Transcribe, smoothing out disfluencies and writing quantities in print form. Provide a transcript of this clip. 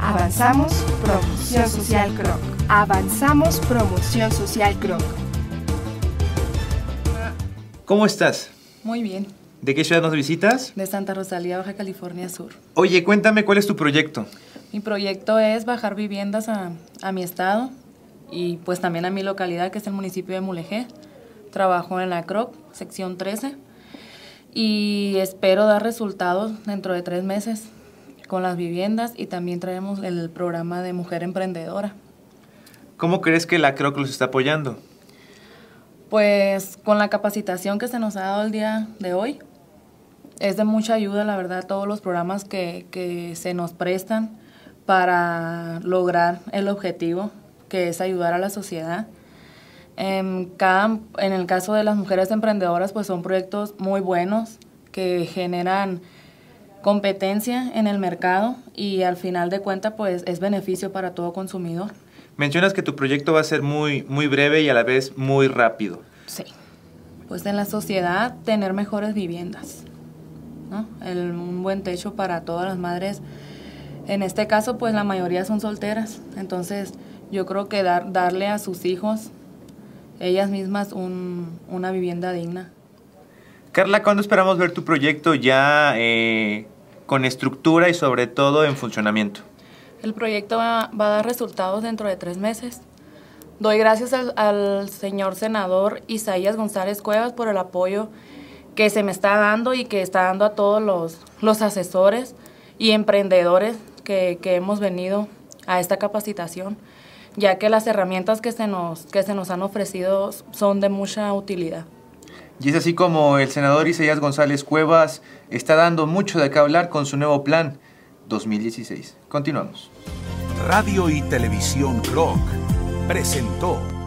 Avanzamos Promoción Social CROC. Avanzamos Promoción Social CROC. ¿Cómo estás? Muy bien. ¿De qué ciudad nos visitas? De Santa Rosalía, Baja California Sur. Oye, cuéntame, ¿cuál es tu proyecto? Mi proyecto es bajar viviendas a mi estado y pues también a mi localidad, que es el municipio de Mulegé. Trabajo en la CROC, sección 13, y espero dar resultados dentro de 3 meses con las viviendas, y también traemos el programa de Mujer Emprendedora. ¿Cómo crees que la CROC los está apoyando? Pues con la capacitación que se nos ha dado el día de hoy, es de mucha ayuda, la verdad, todos los programas que se nos prestan para lograr el objetivo, que es ayudar a la sociedad. En el caso de las mujeres emprendedoras, pues son proyectos muy buenos que generan competencia en el mercado y al final de cuentas pues es beneficio para todo consumidor. Mencionas que tu proyecto va a ser muy breve y a la vez muy rápido. Sí, pues en la sociedad tener mejores viviendas, ¿no? Un buen techo para todas las madres. En este caso pues la mayoría son solteras, entonces yo creo que darle a sus hijos ellas mismas una vivienda digna. Carla, ¿cuándo esperamos ver tu proyecto ya con estructura y sobre todo en funcionamiento? El proyecto va a dar resultados dentro de 3 meses. Doy gracias al señor senador Isaías González Cuevas por el apoyo que se me está dando y que está dando a todos los asesores y emprendedores que hemos venido a esta capacitación, ya que las herramientas que se nos han ofrecido son de mucha utilidad. Y es así como el senador Isaías González Cuevas está dando mucho de qué hablar con su nuevo plan 2016. Continuamos. Radio y Televisión CROC presentó